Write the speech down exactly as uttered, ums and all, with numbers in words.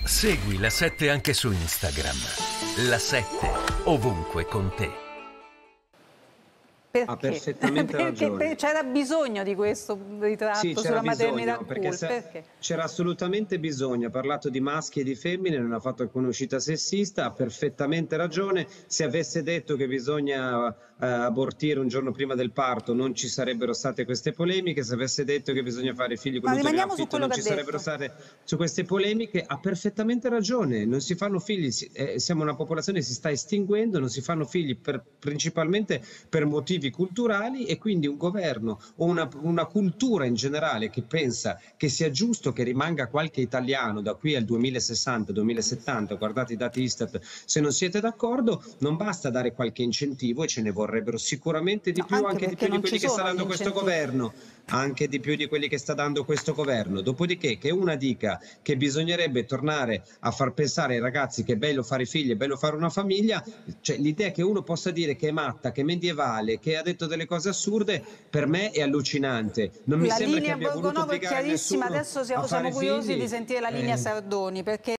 Segui La sette anche su Instagram. La sette, ovunque con te. Perché? Ha perfettamente Perché ragione. c'era bisogno di questo ritratto Sì, sulla c'era maternità bisogno, perché cool? se- Perché? c'era assolutamente bisogno. Ha parlato di maschi e di femmine, non ha fatto alcuna uscita sessista, ha perfettamente ragione. Se avesse detto che bisogna eh, abortire un giorno prima del parto, non ci sarebbero state queste polemiche. Se avesse detto che bisogna fare figli con Ma l'utero in rimaniamo su affitto, quello non che ci ha sarebbero detto. state su queste polemiche. Ha perfettamente ragione. Non si fanno figli, si- eh, siamo una popolazione che si sta estinguendo, non si fanno figli per- principalmente per motivi culturali, e quindi un governo o una, una cultura in generale che pensa che sia giusto che rimanga qualche italiano da qui al duemilasessanta duemilasettanta, guardate i dati Istat, se non siete d'accordo non basta dare qualche incentivo, e ce ne vorrebbero sicuramente di No, più, anche anche di perché più di non ci quelli che sta sono gli dando questo incentivi. governo, anche di più di quelli che sta dando questo governo. Dopodiché che una dica che bisognerebbe tornare a far pensare ai ragazzi che è bello fare figli, è bello fare una famiglia, cioè l'idea che uno possa dire che è matta, che è medievale, che ha detto delle cose assurde, per me è allucinante. Non mi La sembra che linea abbia voluto Borgonovo è obbligare chiarissima, nessuno adesso a siamo, siamo fare curiosi di figli. sentire la linea Eh, Sardoni, perché